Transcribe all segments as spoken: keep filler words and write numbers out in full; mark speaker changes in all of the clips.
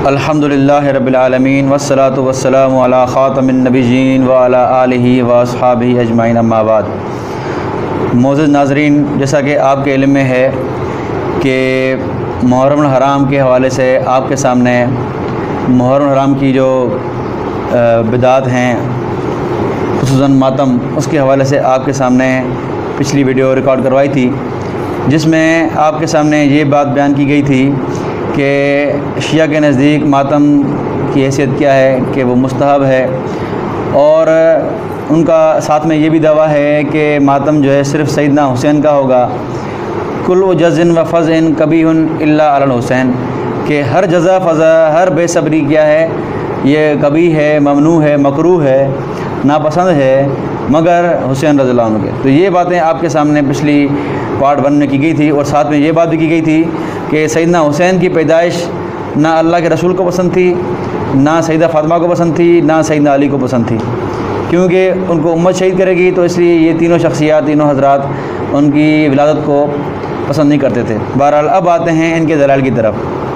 Speaker 1: الحمدللہ رب العالمین والصلاة والسلام علی خاتم النبیین وعلی آلہ واصحابہ اجمعین اما بعد۔ معزز ناظرین، جیسا کہ آپ کے علم میں ہے کہ محرم الحرام کے حوالے سے آپ کے سامنے محرم الحرام کی جو بدعات ہیں خصوصاً ماتم، اس کے حوالے سے آپ کے سامنے پچھلی ویڈیو ریکارڈ کروائی تھی، جس میں آپ کے سامنے یہ بات بیان کی گئی تھی کہ شیعہ کے نزدیک ماتم کی حیثیت کیا ہے کہ وہ مستحب ہے، اور ان کا ساتھ میں یہ بھی دعویٰ ہے کہ ماتم جو ہے صرف سیدنا حسین کا ہوگا۔ کل و جزن و فضن کبھی الا علی الحسین، کہ ہر جزا فضا ہر بے صبری کیا ہے، یہ کبھی ہے، ممنوع ہے، مکروہ ہے، ناپسند ہے، مگر حسین رضی اللہ عنہ کے۔ تو یہ باتیں آپ کے سامنے پچھلی پارٹ ون میں کی گئی تھی، اور ساتھ میں یہ بات بھی کی گئی تھی کہ سیدنا حسین کی پیدائش نہ اللہ کے رسول کو پسند تھی، نہ سیدہ فاطمہ کو پسند تھی، نہ سیدنا علی کو پسند تھی، کیونکہ ان کو امت شہید کرے گی، تو اس لیے یہ تینوں شخصیات، تینوں حضرات ان کی ولادت کو پسند نہیں کرتے تھے۔ بہرحال اب آتے ہیں ان کے دلائل کی طرف۔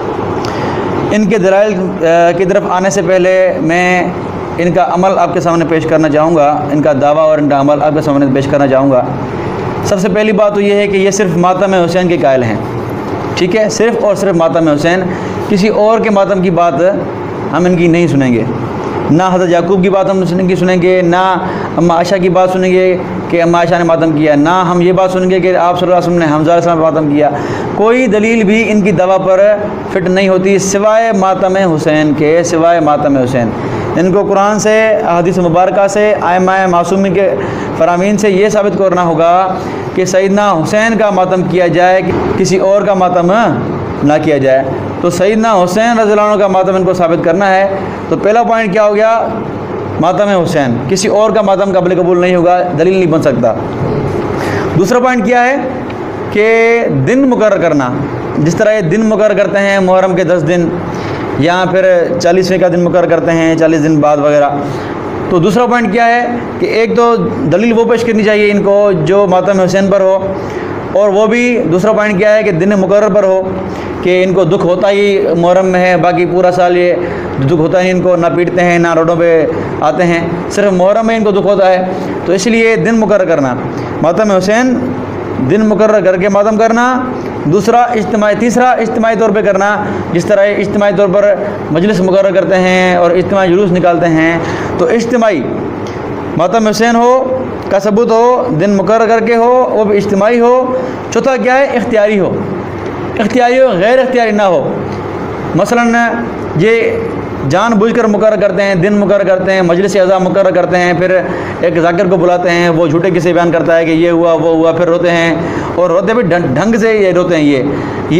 Speaker 1: ان کے دلائل کی طرف آنے سے پہلے میں ان کا عمل آپ کے سامنے پیش کرنا چاہوں گا، ان کا دعویٰ اور ان کا عمل آپ کے سامنے پیش کرنا چاہوں گا۔ سب سے پہلی بات تو یہ ہے کہ یہ صرف ماتم حسین کے قائل ہیں، ٹھیک ہے، صرف اور صرف ماتم حسین، کسی اور کے ماتم کی بات ہم ان کی نہیں سنیں گے، نہ حضرت یعقوب کی بات ہم ان کی سنیں گے، نہ اماں عائشہ کی بات سنیں گے کہ اماں عائشہ نے ماتم کیا، نہ ہم یہ بات سنیں گے کہ آپ صلی اللہ علیہ وسلم نے حمزہ علیہ السلام پہ ماتم کیا۔ کوئی دلیل بھی ان کی دعویٰ پر فٹ نہیں ہوتی سوائے ماتم حسین کے، سوائے ماتم حسین۔ ان کو قرآن سے، احادیث مبارکہ سے، ائمہ معصومین کے فرامین سے یہ ثابت کرنا ہوگا کہ سیدنا حسین کا ماتم کیا جائے، کسی اور کا ماتم نہ کیا جائے۔ تو سیدنا حسین رضی اللہ عنہ کا ماتم ان کو ثابت کرنا ہے۔ تو پہلا پوائنٹ کیا ہو گیا؟ ماتم حسین، کسی اور کا ماتم قابل قبول نہیں ہوگا، دلیل نہیں بن سکتا۔ دوسرا پوائنٹ کیا ہے کہ دن مقرر کرنا، جس طرح یہ دن مقرر کرتے ہیں محرم کے دس دن، یا پھر چالیسویں کا دن مقرر کرتے ہیں چالیس دن بعد وغیرہ۔ تو دوسرا پوائنٹ کیا ہے کہ ایک تو دلیل وہ پیش کرنی چاہیے ان کو جو ماتم حسین پر ہو، اور وہ بھی دوسرا پوائنٹ کیا ہے کہ دن مقرر پر ہو، کہ ان کو دکھ ہوتا ہی محرم میں ہے، باقی پورا سال یہ دکھ ہوتا ہے، ان کو نہ پیٹتے ہیں، نہ روڈوں پہ آتے ہیں، صرف محرم میں ان کو دکھ ہوتا ہے۔ تو اس لیے دن مقرر کرنا، ماتم حسین دن مقرر کر کے ماتم کرنا۔ دوسرا اجتماعی، تیسرا اجتماعی طور پہ کرنا، جس طرح اجتماعی طور پر مجلس مقرر کرتے ہیں اور اجتماعی جلوس نکالتے ہیں، تو اجتماعی ماتم حسین ہو کا ثبوت ہو، دن مقرر کر کے ہو، وہ بھی اجتماعی ہو۔ چوتھا کیا ہے؟ اختیاری ہو، اختیاری ہو، غیر اختیاری نہ ہو۔ مثلاً یہ جان بوجھ کر مقرر کرتے ہیں، دن مقرر کرتے ہیں، مجلس اعضاء مقرر کرتے ہیں، پھر ایک ذاکر کو بلاتے ہیں، وہ جھوٹے قصے بیان کرتا ہے کہ یہ ہوا وہ ہوا، پھر روتے ہیں، اور روتے بھی ڈھنگ سے یہ روتے ہیں۔ یہ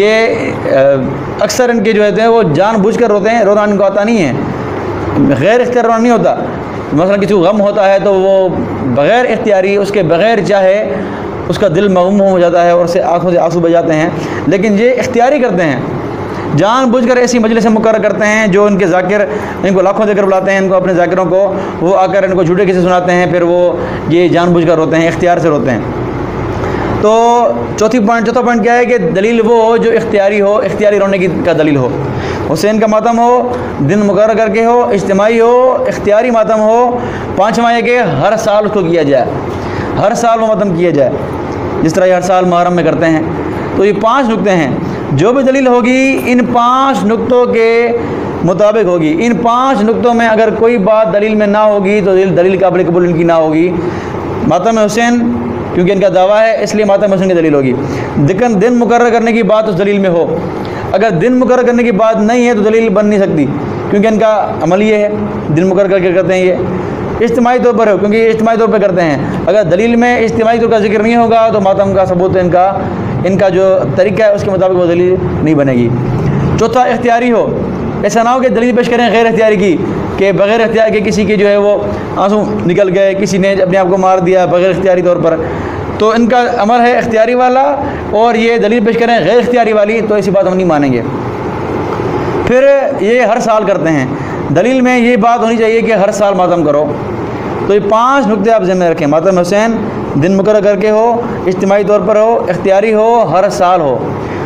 Speaker 1: یہ اکثر ان کے جو ہوتے ہیں وہ جان بوجھ کر روتے ہیں، رونا ان کو آتا نہیں ہے، غیر اختیار رونا نہیں ہوتا۔ مثلا کسی کو غم ہوتا ہے تو وہ بغیر اختیاری، اس کے بغیر چاہے اس کا دل مغموم ہو جاتا ہے اور اسے آنکھوں سے آنسو بہ جاتے ہیں، لیکن یہ اختیاری کرتے ہیں، جان بوجھ کر ایسی مجلسیں مقرر کرتے ہیں جو ان کے ذاکر ان کو لاکھوں دے کر بلاتے ہیں، ان کو اپنے ذاکروں کو، وہ آ کر ان کو جھوٹے قصے سناتے ہیں، پھر وہ یہ جان بوجھ کر روتے ہیں، اختیار سے روتے ہیں۔ تو چوتھی پوائنٹ چوتھا پوائنٹ کیا ہے کہ دلیل وہ ہو جو اختیاری ہو، اختیاری رونے کی کا دلیل ہو۔ حسین کا ماتم ہو، دن مقرر کر کے ہو، اجتماعی ہو، اختیاری ماتم ہو۔ پانچواں یہ کہ ہر سال اس کو کیا جائے، ہر سال وہ ماتم کیا جائے، جس طرح یہ ہر سال محرم میں کرتے ہیں۔ تو یہ پانچ نقطے ہیں، جو بھی دلیل ہوگی ان پانچ نقطوں کے مطابق ہوگی۔ ان پانچ نقطوں میں اگر کوئی بات دلیل میں نہ ہوگی تو دلیل دلیل قابل قبول ان کی نہ ہوگی۔ ماتم حسین کیونکہ ان کا دعویٰ ہے، اس لیے ماتم حسین کی دلیل ہوگی۔ لیکن دن مقرر کرنے کی بات اس دلیل میں ہو، اگر دن مقرر کرنے کی بات نہیں ہے تو دلیل بن نہیں سکتی، کیونکہ ان کا عمل یہ ہے، دن مقرر کر کے کرتے ہیں۔ یہ اجتماعی طور پر ہو، کیونکہ یہ اجتماعی طور پہ کرتے ہیں، اگر دلیل میں اجتماعی طور کا ذکر نہیں ہوگا تو ماتم کا ثبوت ان کا ان کا جو طریقہ ہے اس کے مطابق وہ دلیل نہیں بنے گی۔ چوتھا اختیاری ہو، ایسا نہ ہو کہ دلیل پیش کریں غیر اختیاری کی، کہ بغیر اختیار کے کسی کے جو ہے وہ آنسو نکل گئے، کسی نے اپنے آپ کو مار دیا بغیر اختیاری طور پر، تو ان کا عمل ہے اختیاری والا، اور یہ دلیل پیش کریں غیر اختیاری والی، تو ایسی بات ہم نہیں مانیں گے۔ پھر یہ ہر سال کرتے ہیں، دلیل میں یہ بات ہونی چاہیے کہ ہر سال ماتم کرو۔ تو یہ پانچ نقطے آپ ذہن میں رکھیں، ماتم حسین دن مقرر کر کے ہو، اجتماعی طور پر ہو، اختیاری ہو، ہر سال ہو۔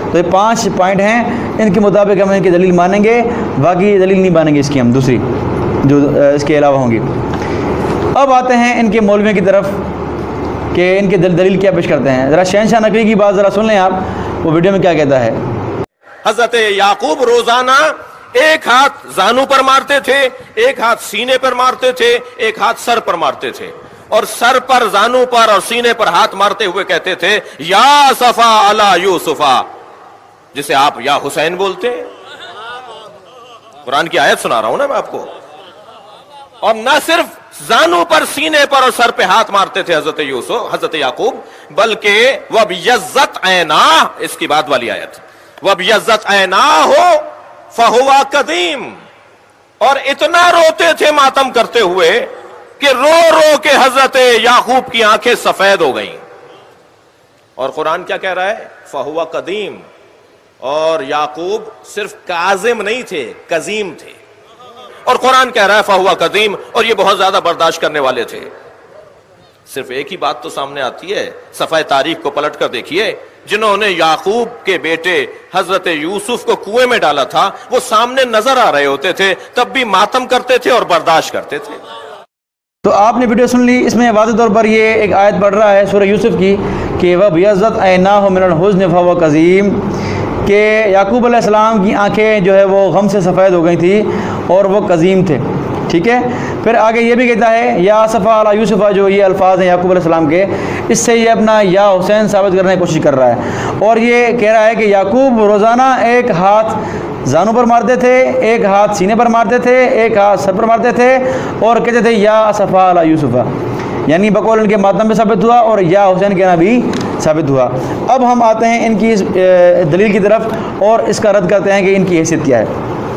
Speaker 1: تو یہ پانچ پوائنٹ ہیں، ان کے مطابق ہم ان کی دلیل مانیں گے، باقی دلیل نہیں مانیں گے اس کی ہم دوسری جو اس کے علاوہ ہوں گی۔ اب آتے ہیں ان کے مولویوں کی طرف کہ ان کے دلیل کیا پیش کرتے ہیں۔ ذرا شہنشاہ نقوی کی بات ذرا سن لیں آپ، وہ ویڈیو میں کیا کہتا ہے۔
Speaker 2: حضرت یعقوب روزانہ ایک ہاتھ زانو پر مارتے تھے، ایک ہاتھ سینے پر مارتے تھے، ایک ہاتھ سر پر مارتے تھے، اور سر پر، زانو پر اور سینے پر ہاتھ مارتے ہوئے کہتے تھے یا صفا علی یوسفا، جسے آپ یا حسین بولتے ہیں۔ قرآن کی آیت سنا رہا ہوں نا میں آپ کو۔ اور نہ صرف زانو پر، سینے پر اور سر پہ ہاتھ مارتے تھے حضرت یوسف، حضرت یعقوب، بلکہ وَبْيَضَّتْ عَيْنَاهُ، اس کی بعد والی آیت، وَبْيَضَّتْ عَيْنَاهُ فَهُوَ قَدِيمٌ، اور اتنا روتے تھے ماتم کرتے ہوئے کہ رو رو کے حضرت یعقوب کی آنکھیں سفید ہو گئیں۔ اور قرآن کیا کہہ رہا ہے؟ فَهُوَ قَدِيمٌ، اور یعقوب صرف کاظم نہیں تھے، قزیم تھے۔ اور قرآن کہہ رہا ہے فَهُوَ قَدِيمٌ، اور یہ بہت زیادہ برداشت کرنے والے تھے۔ صرف ایک ہی بات تو سامنے آتی ہے، صفحہ تاریخ کو پلٹ کر دیکھیے، جنہوں نے یعقوب کے بیٹے حضرت یوسف کو کنویں میں ڈالا تھا وہ سامنے نظر آ رہے ہوتے تھے، تب بھی ماتم کرتے تھے اور برداشت کرتے تھے۔
Speaker 1: تو آپ نے ویڈیو سن لی، اس میں واضح طور پر یہ ایک آیت پڑھ رہا ہے سورہ یوسف کی کہ وَبْيَضَّتْ عَيْنَاهُ مِنَ الْحُزْنِ فَهُوَ قَدِيمٌ، کہ یعقوب علیہ السلام کی آنکھیں جو ہے وہ غم سے سفید ہو گئی تھی اور وہ قزیم تھے، ٹھیک ہے۔ پھر آگے یہ بھی کہتا ہے یا صفا علی یوسف، جو یہ الفاظ ہیں یعقوب علیہ السلام کے، اس سے یہ اپنا یا حسین ثابت کرنے کی کوشش کر رہا ہے، اور یہ کہہ رہا ہے کہ یعقوب روزانہ ایک ہاتھ زانو پر مارتے تھے، ایک ہاتھ سینے پر مارتے تھے، ایک ہاتھ سر پر مارتے تھے، اور کہتے تھے یا صفا علی یوسف، یعنی بقول ان کے ماتم بھی ثابت ہوا اور یا حسین کہنا بھی ثابت ہوا۔ اب ہم آتے ہیں ان کی اس دلیل کی طرف اور اس کا رد کرتے ہیں کہ ان کی حیثیت کیا ہے۔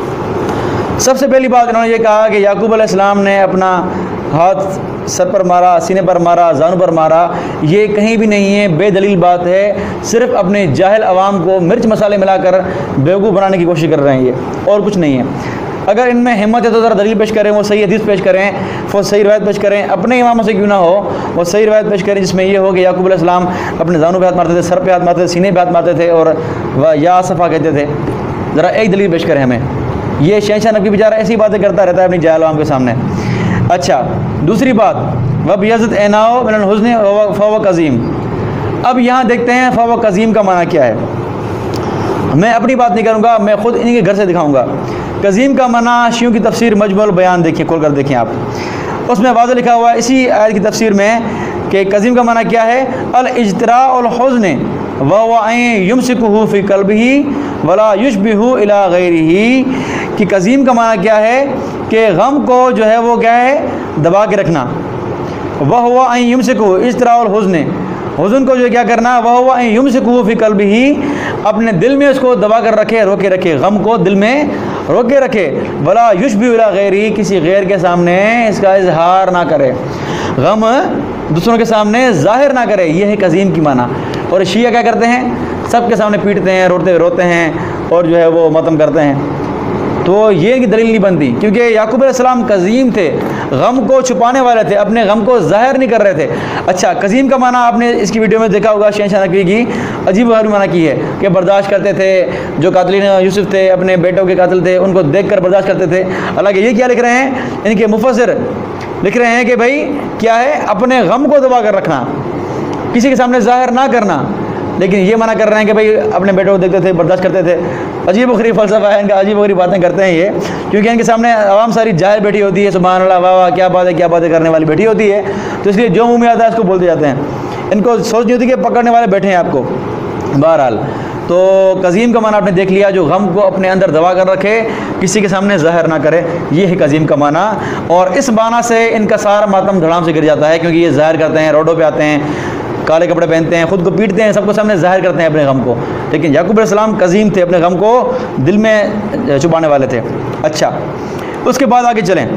Speaker 1: سب سے پہلی بات انہوں نے یہ کہا کہ یعقوب علیہ السلام نے اپنا ہاتھ سر پر مارا، سینے پر مارا، زانو پر مارا، یہ کہیں بھی نہیں ہے، بے دلیل بات ہے، صرف اپنے جاہل عوام کو مرچ مسالے ملا کر بیوقوف بنانے کی کوشش کر رہے ہیں یہ، اور کچھ نہیں ہے۔ اگر ان میں ہمت ہے تو ذرا دلیل پیش کریں، وہ صحیح حدیث پیش کریں، وہ صحیح روایت پیش کریں، اپنے اماموں سے کیوں نہ ہو وہ صحیح روایت پیش کریں جس میں یہ ہو کہ یعقوب علیہ السلام اپنے زانو پہ ہاتھ مارتے تھے، سر پہ ہاتھ مارتے تھے، سینے پہ ہاتھ مارتے تھے اور یا صفا کہتے تھے۔ ذرا ایک دلیل پیش کریں ہمیں۔ یہ شہنشاہ نقوی بیچارہ ایسی باتیں کرتا رہتا ہے اپنی جاہل عوام کے سامنے۔ اچھا، دوسری بات وَبْيَضَّتْ عَيْنَاهُ مِنَ الْحُزْنِ فَهُوَ قَزِيمٌ، اب یہاں دیکھتے ہیں فَهُوَ قَزِيمٌ کا معنی کیا ہے۔ میں اپنی بات نہیں کروں گا، میں خود انہی کے گھر سے دکھاؤں گا۔ قزیم کا معنی شیعوں کی تفسیر مجموع البیان دیکھیں، کھول کر دیکھیں آپ، اس میں واضح لکھا ہوا ہے اسی آیت کی تفسیر میں کہ قزیم کا معنی کیا ہے، الاجتراء الحزن وهو ان يمسكه في قلبه ولا يشبه الى غيره، کہ قزیم کا معنی کیا ہے کہ غم کو جو ہے وہ کیا ہے دبا کے رکھنا، وهو ان يمسكه اجتراء الحزن، حزن کو جو کیا کرنا، وهو ان يمسكه في قلبه، اپنے دل میں اس کو دبا کر رکھے، روکے رکھے، غم کو دل میں روکے رکھے، ولا يشبه الى غيره، کسی غیر کے سامنے اس کا اظہار نہ کرے، غم دوسروں کے سامنے ظاہر نہ کرے، یہ ہے قزیم کی معنی۔ اور شیعہ کیا کرتے ہیں، سب کے سامنے پیٹتے ہیں، روتے روتے ہیں اور جو ہے وہ ماتم کرتے ہیں، تو یہ کی دلیل نہیں بنتی، کیونکہ یعقوب علیہ السلام قزیم تھے، غم کو چھپانے والے تھے، اپنے غم کو ظاہر نہیں کر رہے تھے۔ اچھا، قزیم کا معنی آپ نے اس کی ویڈیو میں دیکھا ہوگا، شہنشاہ نقوی کی عجیب غریب معنی کی ہے کہ برداشت کرتے تھے، جو قاتلین یوسف تھے، اپنے بیٹوں کے قاتل تھے، ان کو دیکھ کر برداشت کرتے تھے۔ حالانکہ یہ کیا لکھ رہے ہیں ان کے مفسر، لکھ رہے ہیں کہ بھائی کیا ہے، اپنے غم کو دبا کر رکھنا، کسی کے سامنے ظاہر نہ کرنا، لیکن یہ منع کر رہے ہیں کہ بھائی اپنے بیٹوں کو دیکھتے تھے، برداشت کرتے تھے۔ عجیب و غریب فلسفہ ہے ان کا، عجیب و غریب باتیں کرتے ہیں یہ، کیونکہ ان کے سامنے عوام ساری جاہل بیٹھی ہوتی ہے، سبحان اللہ، واہ واہ، کیا بات ہے، کیا باتیں کرنے والی بیٹھی ہوتی ہے، تو اس لیے جو منہ میں آتا ہے اس کو بولتے جاتے ہیں، ان کو سوچ نہیں ہوتی کہ پکڑنے والے بیٹھے ہیں آپ کو۔ بہرحال تو قزیم کا معنی آپ نے دیکھ لیا، جو غم کو اپنے اندر دبا کر رکھے، کسی کے سامنے ظاہر نہ کرے، یہ ہے قزیم کا معنی۔ اور اس معنی سے ان کا سارا ماتم دھڑام سے گر جاتا ہے، کیونکہ یہ ظاہر کرتے ہیں، روڈوں پہ آتے ہیں، کالے کپڑے پہنتے ہیں، خود کو پیٹتے ہیں، سب کو سامنے ظاہر کرتے ہیں اپنے غم کو، لیکن یعقوب علیہ السلام قزیم تھے، اپنے غم کو دل میں چھپانے والے تھے۔ اچھا، اس کے بعد آگے چلیں،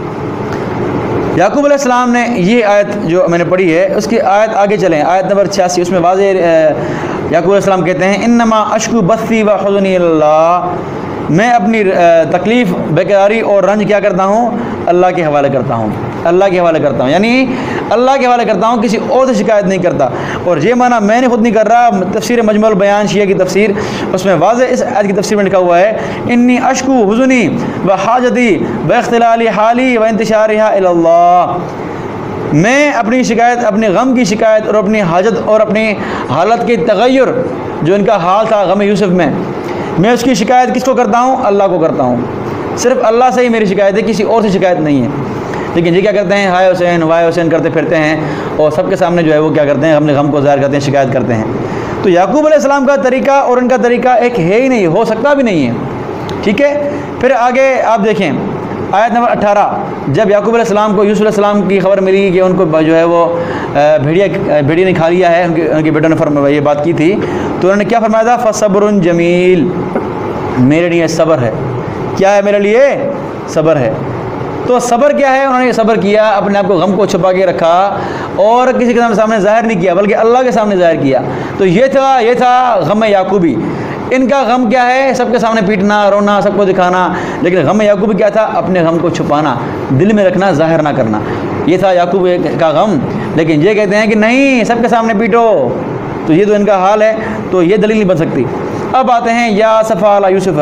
Speaker 1: یعقوب علیہ السلام نے یہ آیت جو میں نے پڑھی ہے اس کی آیت آگے چلیں، آیت نمبر چھیاسی، اس میں واضح یعقوب علیہ السلام کہتے ہیں انما اشکو بثی و حزنی اللہ، میں اپنی تکلیف، بیقراری اور رنج کیا کرتا ہوں، اللہ کے حوالے کرتا ہوں۔ اللہ کے حوالے کرتا ہوں، یعنی اللہ کے حوالے کرتا ہوں، کسی اور سے شکایت نہیں کرتا۔ اور یہ معنی میں نے خود نہیں کر رہا، تفسیر مجموع البیان شیعہ کی تفسیر، اس میں واضح اس آیت کی تفسیر میں لکھا ہوا ہے انی اشکو حزنی و حاجتی و اختلال حالی و انتشارها الی اللہ، میں اپنی شکایت، اپنے غم کی شکایت اور اپنی حاجت اور اپنی حالت کے تغیر، جو ان کا حال تھا غم یوسف میں، میں اس کی شکایت کس کو کرتا ہوں؟ اللہ کو کرتا ہوں، صرف اللہ سے ہی میری شکایت ہے، کسی اور سے شکایت نہیں ہے۔ لیکن یہ کیا کرتے ہیں؟ ہائے حسین وائے حسین کرتے پھرتے ہیں اور سب کے سامنے جو ہے وہ کیا کرتے ہیں؟ اپنے غم کو ظاہر کرتے ہیں، شکایت کرتے ہیں۔ تو یعقوب علیہ السلام کا طریقہ اور ان کا طریقہ ایک ہے ہی نہیں، ہو سکتا بھی نہیں ہے، ٹھیک ہے۔ پھر آگے آپ دیکھیں آیت نمبر اٹھارہ، جب یعقوب علیہ السلام کو یوسف علیہ السلام کی خبر ملی کہ ان کو جو ہے وہ بھیڑیا بھیڑیا نے کھا لیا ہے، ان کے ان کے بیٹوں نے فرمایا، یہ بات کی تھی، تو انہوں نے کیا فرمایا تھا؟ فصبر جمیل، میرے لیے صبر ہے۔ کیا ہے میرے لیے؟ صبر ہے۔ تو صبر کیا ہے؟ انہوں نے صبر کیا، اپنے آپ کو غم کو چھپا کے رکھا اور کسی کے سامنے ظاہر نہیں کیا، بلکہ اللہ کے سامنے ظاہر کیا۔ تو یہ تھا یہ تھا غم یعقوبی۔ ان کا غم کیا ہے؟ سب کے سامنے پیٹنا، رونا، سب کو دکھانا، لیکن غم یعقوب کیا تھا؟ اپنے غم کو چھپانا، دل میں رکھنا، ظاہر نہ کرنا، یہ تھا یعقوب کا غم۔ لیکن یہ کہتے ہیں کہ نہیں، سب کے سامنے پیٹو، تو یہ تو ان کا حال ہے، تو یہ دلیل نہیں بن سکتی۔ اب آتے ہیں یا اسفا علی یوسف،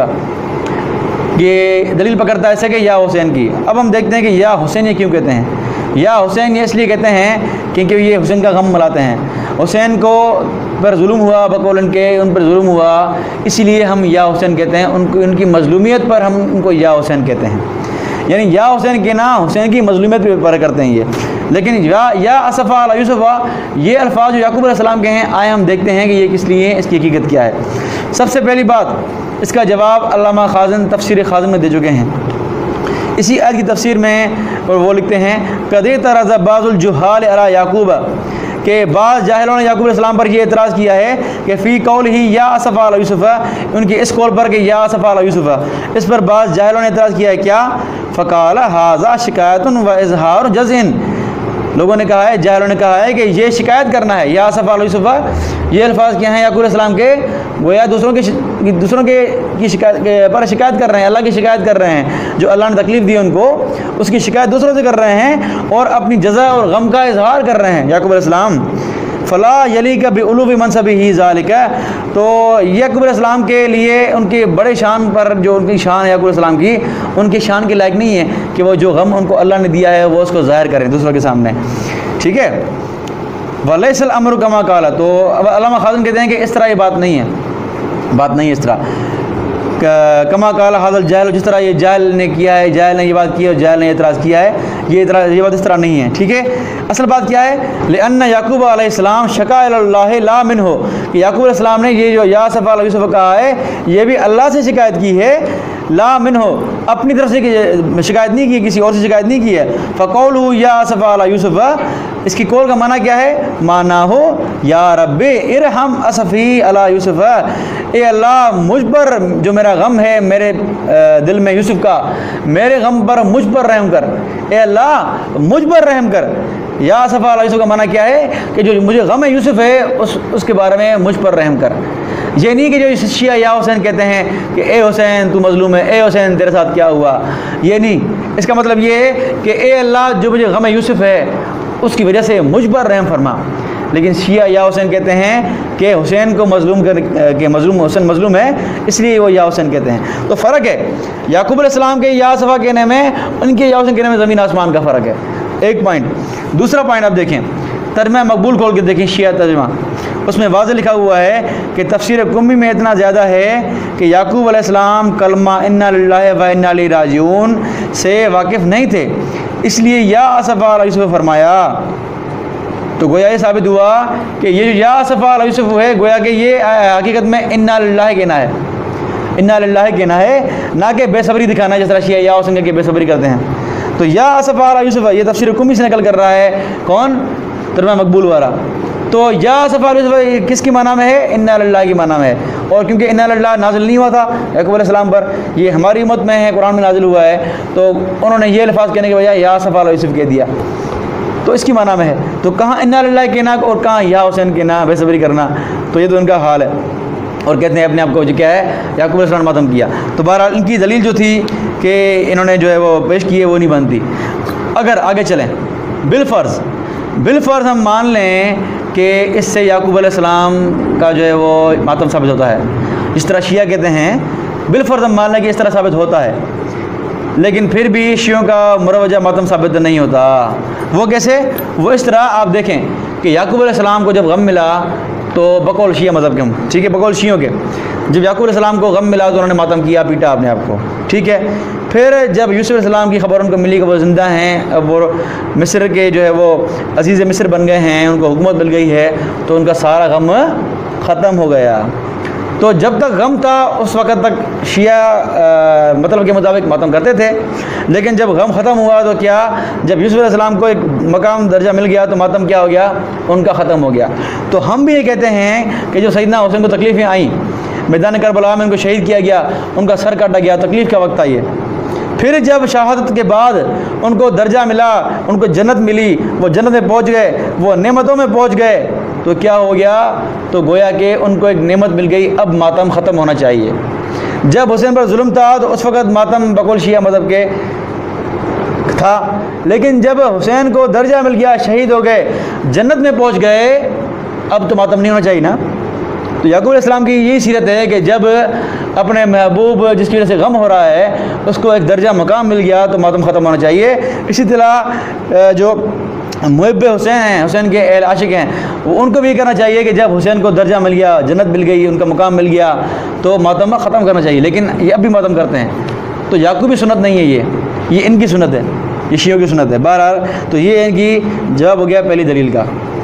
Speaker 1: یہ دلیل پکڑتا ہے ایسے کہ یا حسین کی۔ اب ہم دیکھتے ہیں کہ یا حسین یہ کیوں کہتے ہیں؟ یا حسین یہ اس لیے کہتے ہیں کیونکہ یہ حسین کا غم ملاتے ہیں، حسین کو پر ظلم ہوا، بقول ان کے ان پر ظلم ہوا، اسی لیے ہم یا حسین کہتے ہیں، ان کو ان کی مظلومیت پر ہم ان کو یا حسین کہتے ہیں، یعنی یا حسین کے نا حسین کی مظلومیت پہ پر کرتے ہیں یہ۔ لیکن یا یا اسفا علی یوسف، یہ الفاظ جو یعقوب علیہ السلام کے ہیں، آئے ہم دیکھتے ہیں کہ یہ کس لیے، اس کی حقیقت کیا ہے۔ سب سے پہلی بات، اس کا جواب علامہ خازن تفسیر خازن میں دے چکے ہیں۔ اسی آیت کی تفسیر میں اور وہ لکھتے ہیں قد اعترض بعض الجہال علی یعقوب، کہ بعض جاہلوں نے یعقوب علیہ السلام پر یہ اعتراض کیا ہے کہ فی قولہ یا اسفا علی یوسف، ان کے اس قول پر کہ یا اسفا علی یوسف، اس پر بعض جاہلوں نے اعتراض کیا ہے کیا؟ فقال ھذا شکایت و اظہار جزع، لوگوں نے کہا ہے، جاہلوں نے کہا ہے کہ یہ شکایت کرنا ہے، یا اسفا علی یوسف، یہ الفاظ کیا ہیں یعقوب علیہ السلام کے؟ گویا دوسروں کی دوسروں کے کی شکایت پر شکایت کر رہے ہیں، اللہ کی شکایت کر رہے ہیں، جو اللہ نے تکلیف دی ان کو، اس کی شکایت دوسروں سے کر رہے ہیں اور اپنی جزا اور غم کا اظہار کر رہے ہیں یعقوب علیہ السلام۔ فلا یلیک بعلو منصبہ ذالک، تو یعقوب علیہ السلام کے لیے ان کے بڑے شان پر، جو ان کی شان ہے یعقوب علیہ السلام کی، ان کی شان کے لائق نہیں ہے کہ وہ جو غم ان کو اللہ نے دیا ہے وہ اس کو ظاہر کریں دوسروں کے سامنے، ٹھیک ہے۔ ولیس الامر کما قال، تو علامہ خازن کہتے ہیں کہ اس طرح یہ بات نہیں ہے، بات نہیں ہے اس طرح، کما قال ھذا الجاہل، جس طرح یہ جاہل نے کیا ہے، جاہل نے یہ بات کی اور جاہل نے اعتراض کیا ہے، یہ اعتراض یہ بات اس طرح نہیں ہے، ٹھیک ہے۔ اصل بات کیا ہے؟ لأن یعقوب علیہ السلام شکا الی اللہ لا منہ، کہ یعقوب علیہ السلام نے یہ جو یا اسفا علی یوسف کہا ہے، یہ بھی اللہ سے شکایت کی ہے، لا منہ، اپنی طرف سے شکایت نہیں کی، کسی اور سے شکایت نہیں کی ہے۔ فقولہ یا اسفا علی یوسف، اس کی قول کا معنی کیا ہے؟ معنی ہو یا رب ارحم اسفی علی یوسف، اے اللہ مجھ پر جو میرا غم ہے میرے دل میں یوسف کا، میرے غم پر مجھ پر رحم کر، اے اللہ مجھ پر رحم کر۔ یا اسفا علی یوسف کا معنی کیا ہے؟ کہ جو مجھے غم یوسف ہے اس اس کے بارے میں مجھ پر رحم کر۔ یہ نہیں کہ جو شیعہ یا حسین کہتے ہیں کہ اے حسین تو مظلوم ہے، اے حسین تیرے ساتھ کیا ہوا، یہ نہیں، اس کا مطلب یہ ہے کہ اے اللہ جو مجھے غم یوسف ہے اس کی وجہ سے مجھ پر رحم فرما۔ لیکن شیعہ یا حسین کہتے ہیں کہ حسین کو مظلوم کر کہ مظلوم حسین مظلوم ہے، اس لیے وہ یا حسین کہتے ہیں۔ تو فرق ہے یعقوب علیہ السلام کے یا اسفا کہنے میں، ان کے یا حسین کہنے میں زمین آسمان کا فرق ہے، ایک پوائنٹ۔ دوسرا پوائنٹ آپ دیکھیں، ترجمہ مقبول کھول کے دیکھیں شیعہ ترجمہ، اس میں واضح لکھا ہوا ہے کہ تفسیر قمی میں اتنا زیادہ ہے کہ یعقوب علیہ السلام کلمہ انا للہ و انا الیہ راجعون سے واقف نہیں تھے، اس لیے یا اسفا علی یوسف فرمایا۔ تو گویا یہ ثابت ہوا کہ یہ جو یا اسفا علی یوسف ہے، گویا کہ یہ حقیقت میں انا للہ کہنا ہے، انا للہ کہنا ہے، نہ کہ بے صبری دکھانا ہے جس طرح شیعہ یا حسین کے بے صبری کرتے ہیں۔ تو یا اسفا علی یوسف یہ تفسیر قمی سے نقل کر رہا ہے، کون؟ ترجمہ مقبول والا۔ تو یا اسفا علی یوسف کس کی معنی میں ہے؟ انا للہ کی معنی میں ہے، اور کیونکہ انا للہ نازل نہیں ہوا تھا یعقوب علیہ السلام پر، یہ ہماری امت میں ہے، قرآن میں نازل ہوا ہے، تو انہوں نے یہ الفاظ کہنے کے بجائے یا اسفا علی یوسف کہہ دیا، تو اس کی معنی میں ہے۔ تو کہاں انا للہ کہنا اور کہاں یا حسین کہنا، بے صبری کرنا، تو یہ تو ان کا حال ہے، اور کہتے ہیں اپنے آپ کو جو کیا ہے یعقوب علیہ السلام نے ماتم کیا۔ تو بہرحال ان کی دلیل جو تھی کہ انہوں نے جو ہے وہ پیش کی ہے وہ نہیں بنتی۔ اگر آگے چلیں بالفرض بالفرض ہم مان لیں کہ اس سے یعقوب علیہ السلام کا جو ہے وہ ماتم ثابت ہوتا ہے، اس طرح شیعہ کہتے ہیں، بالفرض ہم مان لیں کہ اس طرح ثابت ہوتا ہے، لیکن پھر بھی شیعوں کا مروجہ ماتم ثابت نہیں ہوتا۔ وہ کیسے؟ وہ اس طرح آپ دیکھیں کہ یعقوب علیہ السلام کو جب غم ملا تو بقول شیعہ مذہب کے ہم ٹھیک ہے بقول شیعوں کے جب یعقوب علیہ السلام کو غم ملا تو انہوں نے ماتم کیا، پیٹا اپنے آپ کو، ٹھیک ہے۔ پھر جب یوسف علیہ السلام کی خبر ان کو ملی کہ وہ زندہ ہیں، اب وہ مصر کے جو ہے وہ عزیز مصر بن گئے ہیں، ان کو حکومت مل گئی ہے، تو ان کا سارا غم ختم ہو گیا۔ تو جب تک غم تھا اس وقت تک شیعہ مطلب کے مطابق ماتم کرتے تھے، لیکن جب غم ختم ہوا تو کیا، جب یوسف علیہ السلام کو ایک مقام درجہ مل گیا تو ماتم کیا ہو گیا؟ ان کا ختم ہو گیا۔ تو ہم بھی یہ کہتے ہیں کہ جو سیدنا حسین کو تکلیفیں آئیں، میدان کربلا میں ان کو شہید کیا گیا، ان کا سر کاٹا گیا، تکلیف کا وقت تھا یہ، پھر جب شہادت کے بعد ان کو درجہ ملا، ان کو جنت ملی، وہ جنت میں پہنچ گئے، وہ نعمتوں میں پہنچ گئے، تو کیا ہو گیا؟ تو گویا کہ ان کو ایک نعمت مل گئی، اب ماتم ختم ہونا چاہیے۔ جب حسین پر ظلم تھا تو اس وقت ماتم بقول شیعہ مذہب کے تھا، لیکن جب حسین کو درجہ مل گیا، شہید ہو گئے، جنت میں پہنچ گئے، اب تو ماتم نہیں ہونا چاہیے نا۔ تو یعقوب علیہ السلام کی یہی سیرت ہے کہ جب اپنے محبوب جس کی وجہ سے غم ہو رہا ہے اس کو ایک درجہ مقام مل گیا تو ماتم ختم ہونا چاہیے۔ اسی طرح جو محب حسین ہیں، حسین کے اہل عاشق ہیں، وہ ان کو بھی کہنا چاہیے کہ جب حسین کو درجہ مل گیا، جنت مل گئی، ان کا مقام مل گیا تو ماتم ختم کرنا چاہیے، لیکن یہ اب بھی ماتم کرتے ہیں۔ تو یعقوبی سنت نہیں ہے، یہ یہ ان کی سنت ہے، یہ شیعوں کی سنت ہے۔ بہرحال تو یہ ان کی جواب ہو گیا پہلی دلیل کا۔